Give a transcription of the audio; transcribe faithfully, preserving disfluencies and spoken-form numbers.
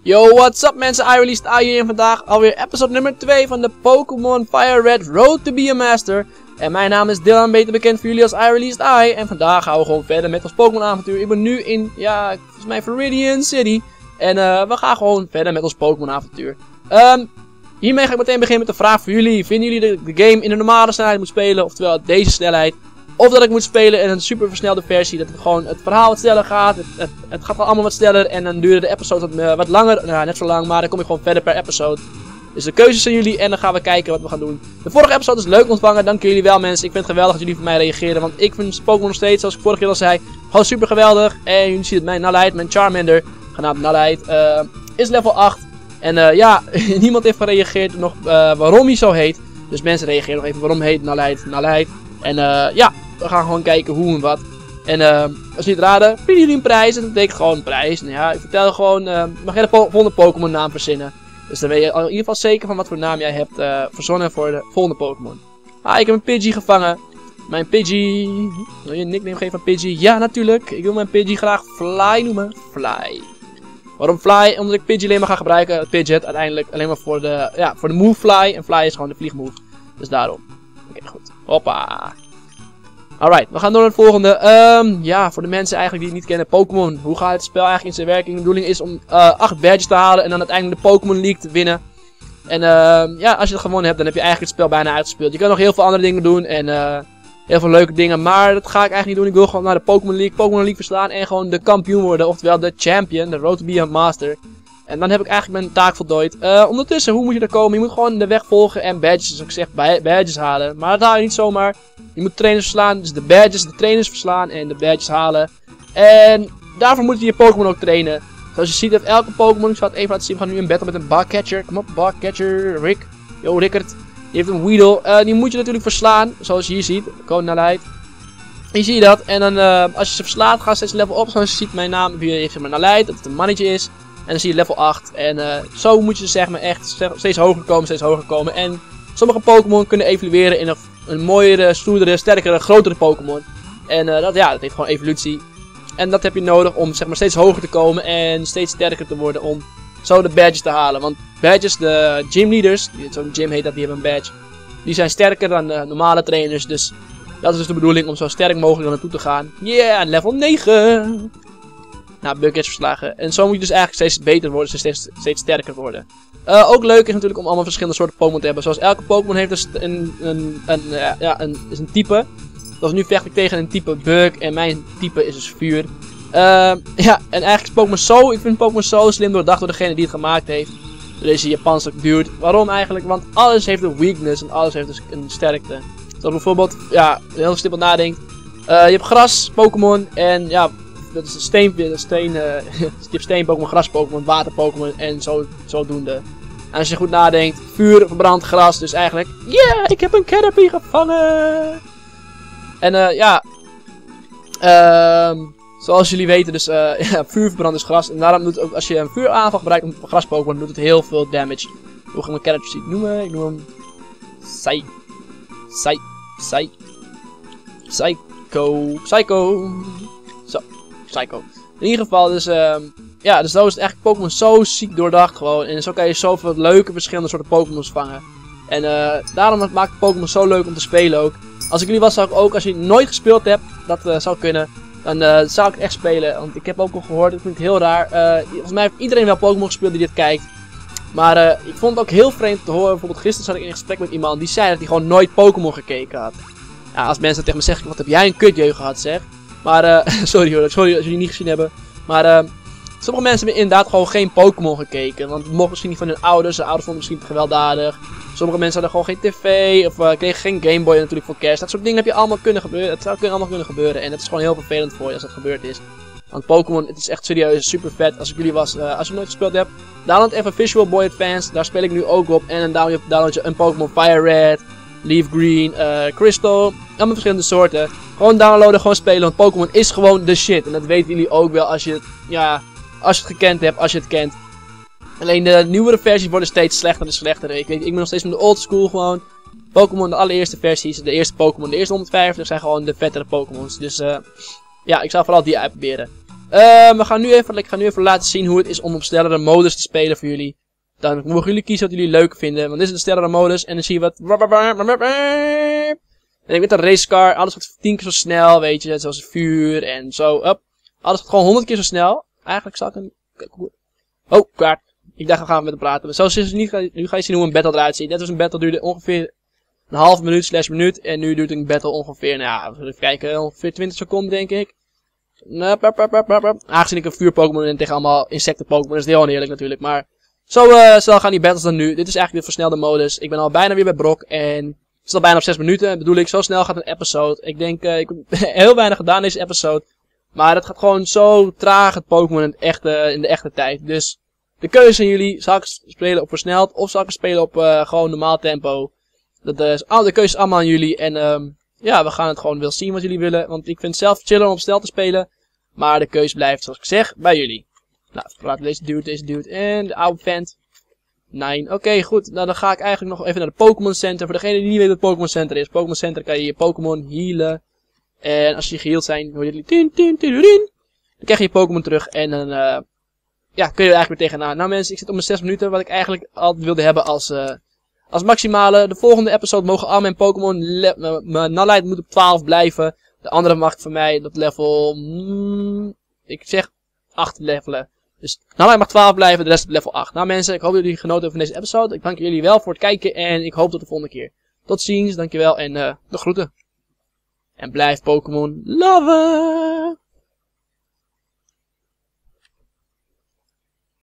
Yo, what's up mensen, I released I hier en vandaag alweer episode nummer twee van de Pokémon Fire Red Road to be a Master. En mijn naam is Dylan, beter bekend voor jullie als I released I. En vandaag gaan we gewoon verder met ons Pokémon avontuur. Ik ben nu in, ja, volgens mij Viridian City. En uh, we gaan gewoon verder met ons Pokémon avontuur. Um, hiermee ga ik meteen beginnen met de vraag voor jullie. Vinden jullie dat ik de game in de normale snelheid moet spelen, oftewel deze snelheid? Of dat ik moet spelen in een super versnelde versie, dat het gewoon het verhaal wat sneller gaat, het, het, het gaat allemaal wat sneller en dan duren de episodes wat, uh, wat langer, nou net zo lang, maar dan kom je gewoon verder per episode. Dus de keuzes zijn jullie en dan gaan we kijken wat we gaan doen. De vorige episode is leuk ontvangen, dank jullie wel mensen, ik vind het geweldig dat jullie voor mij reageren, want ik vind Pokémon nog steeds, zoals ik vorige keer al zei, gewoon super geweldig. En jullie zien het, mijn Nalite, mijn Charmander, genaamd Nalite, uh, is level acht. En uh, ja, niemand heeft gereageerd nog uh, waarom hij zo heet, dus mensen reageren nog even waarom heet Nalite Nalite. En uh, ja, we gaan gewoon kijken hoe en wat. En uh, als je het raden, vinden jullie een prijs? En dat betekent gewoon een prijs. Nou ja, ik vertel gewoon, uh, mag jij de volgende Pokémon naam verzinnen. Dus dan weet je in ieder geval zeker van wat voor naam jij hebt uh, verzonnen voor de volgende Pokémon. Ah, ik heb een Pidgey gevangen. Mijn Pidgey... Wil je een nickname geven aan Pidgey? Ja, natuurlijk. Ik wil mijn Pidgey graag Fly noemen. Fly. Waarom Fly? Omdat ik Pidgey alleen maar ga gebruiken. Pidgeot uiteindelijk alleen maar voor de, ja, voor de move Fly. En Fly is gewoon de vliegmove. Dus daarom. Oké, okay, goed. Hoppa. Alright, we gaan door naar het volgende. Um, ja, voor de mensen eigenlijk die het niet kennen, Pokémon. Hoe gaat het spel eigenlijk in zijn werking? De bedoeling is om uh, acht badges te halen en dan uiteindelijk de Pokémon League te winnen. En uh, ja, als je het gewonnen hebt, dan heb je eigenlijk het spel bijna uitgespeeld. Je kan nog heel veel andere dingen doen en uh, heel veel leuke dingen, maar dat ga ik eigenlijk niet doen. Ik wil gewoon naar de Pokémon League, Pokémon League verslaan en gewoon de kampioen worden, oftewel de champion, de road to be a master. En dan heb ik eigenlijk mijn taak voltooid. Uh, ondertussen, hoe moet je er komen? Je moet gewoon de weg volgen en badges, zoals ik zeg, badges halen. Maar dat haal je niet zomaar. Je moet trainers verslaan, dus de badges, de trainers verslaan en de badges halen. En daarvoor moet je je Pokémon ook trainen. Zoals je ziet heeft elke Pokémon, ik zal het even laten zien, we gaan nu in battle met een Bugcatcher. Kom op, Bugcatcher, Rick. Yo, Rickert. Die heeft een Weedle. Uh, die moet je natuurlijk verslaan, zoals je hier ziet. Nalite. Hier zie je dat. En dan, uh, als je ze verslaat, gaat steeds level op. Zoals je ziet, mijn naam heeft maar Nalite, dat het een mannetje is. En dan zie je level acht. En uh, zo moet je zeg maar echt steeds hoger komen, steeds hoger komen. En sommige Pokémon kunnen evolueren in een, een mooiere, stoerdere, sterkere, grotere Pokémon. En uh, dat, ja, dat heeft gewoon evolutie. En dat heb je nodig om zeg maar steeds hoger te komen en steeds sterker te worden om zo de badges te halen. Want badges, de gymleaders, zo'n gym heet dat, die hebben een badge. Die zijn sterker dan de normale trainers. Dus dat is dus de bedoeling om zo sterk mogelijk naartoe te gaan. Yeah, level negen! Nou, Bugcatcher verslagen. En zo moet je dus eigenlijk steeds beter worden, steeds, steeds sterker worden. Uh, ook leuk is natuurlijk om allemaal verschillende soorten Pokémon te hebben. Zoals elke Pokémon heeft dus een, een, een, uh, ja, een, is een type. Zoals nu vecht ik tegen een type Bug en mijn type is dus vuur. Uh, ja, en eigenlijk is Pokémon zo, ik vind Pokémon zo slim doordacht door degene die het gemaakt heeft. Door deze Japanse dude. Waarom eigenlijk? Want alles heeft een weakness en alles heeft dus een sterkte. Zoals bijvoorbeeld, ja, heel simpel nadenkt. Uh, je hebt gras Pokémon en ja... Dat is een steen, een steen, uh, je hebt steen Pokémon, gras Pokémon, water Pokémon en zo, zodoende. En als je goed nadenkt, vuur verbrandt gras, dus eigenlijk, yeah, ik heb een Caterpie gevangen! En uh, ja, uh, zoals jullie weten, dus uh, ja, vuur verbrandt dus gras. En daarom doet ook, als je een vuuraanval gebruikt met een gras Pokémon, doet het heel veel damage. Hoe ga ik mijn Caterpie noemen? Ik noem hem Psy, Psy, Psy, Psycho, Psycho. Zo. Psycho. In ieder geval, dus, uh, ja, dus zo is het eigenlijk Pokémon zo ziek doordacht gewoon. En zo kan je zoveel leuke verschillende soorten Pokémon's vangen. En uh, daarom maakt Pokémon zo leuk om te spelen ook. Als ik jullie was, zou ik ook, als je nooit gespeeld hebt, dat uh, zou kunnen, dan uh, zou ik het echt spelen. Want ik heb ook al gehoord, dat vind ik heel raar. Uh, volgens mij heeft iedereen wel Pokémon gespeeld die dit kijkt. Maar uh, ik vond het ook heel vreemd te horen. Bijvoorbeeld gisteren zat ik in een gesprek met iemand die zei dat hij gewoon nooit Pokémon gekeken had. Ja, als mensen tegen me zeggen, wat heb jij een kutjeugd gehad zeg. Maar, uh, sorry hoor, sorry als jullie niet gezien hebben. Maar, uh, sommige mensen hebben inderdaad gewoon geen Pokémon gekeken. Want het mocht misschien niet van hun ouders. De ouders vonden het misschien te gewelddadig. Sommige mensen hadden gewoon geen tv. Of uh, kregen geen Game Boy natuurlijk voor kerst. Dat soort dingen heb je allemaal kunnen gebeuren. Het zou kunnen allemaal kunnen gebeuren. En het is gewoon heel vervelend voor je als dat gebeurd is. Want Pokémon, het is echt serieus super vet. Als ik jullie was, uh, als je nooit gespeeld hebt, download even Visual Boy Advance. Daar speel ik nu ook op. En dan download, download je een Pokémon Fire Red, Leaf Green, uh, Crystal. Allemaal verschillende soorten. Gewoon downloaden, gewoon spelen, want Pokémon is gewoon de shit. En dat weten jullie ook wel als je het, ja, als je het gekend hebt, als je het kent. Alleen de nieuwere versies worden steeds slechter en slechter. Ik, weet, ik ben nog steeds van de old school gewoon. Pokémon, de allereerste versies, de eerste Pokémon, de eerste honderdvijftig zijn gewoon de vettere Pokémons. Dus uh, ja, ik zou vooral die uitproberen. Uh, we gaan nu even, ik ga nu even laten zien hoe het is om op snellere modus te spelen voor jullie. Dan mogen jullie kiezen wat jullie leuk vinden. Want dit is de snellere modus. En dan zie je wat. En ik met een racecar. Alles gaat tien keer zo snel. Weet je. Zoals vuur en zo. Up. Alles gaat gewoon honderd keer zo snel. Eigenlijk zal ik een. Oh, kaart. Ik dacht, we gaan met hem praten. Zoals is het niet. Nu ga je zien hoe een battle eruit ziet. Net als een battle duurde ongeveer een half minuut slash minuut. En nu duurt een battle ongeveer. Nou ja, even kijken. Ongeveer twintig seconden denk ik. Aangezien ik een vuur Pokémon en tegen allemaal insecten Pokémon. Is het heel oneerlijk natuurlijk. Maar. Zo uh, snel gaan die battles dan nu. Dit is eigenlijk de versnelde modus. Ik ben al bijna weer bij Brock. En het is al bijna op zes minuten. Bedoel ik, zo snel gaat een episode. Ik denk, uh, ik heb heel weinig gedaan deze episode. Maar het gaat gewoon zo traag het Pokémon in, in de echte tijd. Dus de keuze aan jullie. Zal ik spelen op versneld of zal ik spelen op uh, gewoon normaal tempo? Dat uh, is al de keuze allemaal aan jullie. En um, ja, we gaan het gewoon wel zien wat jullie willen. Want ik vind het zelf chiller om op snel te spelen. Maar de keuze blijft, zoals ik zeg, bij jullie. Nou, praten deze dude, deze dude en de oude vent. Nee, oké, okay, goed. Nou, dan ga ik eigenlijk nog even naar de Pokémon Center. Voor degene die niet weet wat Pokémon Center is. Pokémon Center kan je je Pokémon healen. En als je geheeld zijn, hoor je die tin, tin, tin, tin. Dan krijg je je Pokémon terug. En dan, uh, ja, kun je er eigenlijk weer tegenaan. Nou mensen, ik zit om mijn zes minuten. Wat ik eigenlijk altijd wilde hebben als, uh, als maximale. De volgende episode mogen al mijn Pokémon, mijn Nalite moet op twaalf blijven. De andere mag voor mij dat level, mm, ik zeg acht levelen. Dus nou, hij mag twaalf blijven, de rest op level acht. Nou mensen, ik hoop dat jullie genoten hebben van deze episode. Ik dank jullie wel voor het kijken en ik hoop tot de volgende keer. Tot ziens, dankjewel en uh, de groeten. En blijf Pokémon loven!